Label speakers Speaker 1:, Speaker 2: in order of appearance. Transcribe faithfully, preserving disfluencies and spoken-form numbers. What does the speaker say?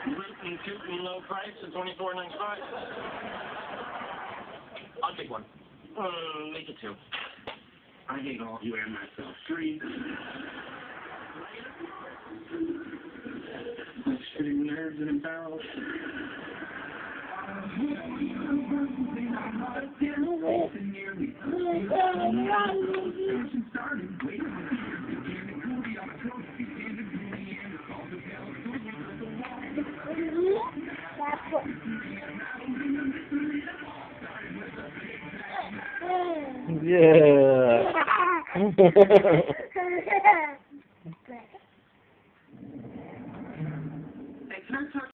Speaker 1: Rootin' tootin' low price at twenty-four ninety-five. I'll take one. Mm, make it two. I hate all of you and myself. Three. Shitting nerves in a barrel.
Speaker 2: Yeah.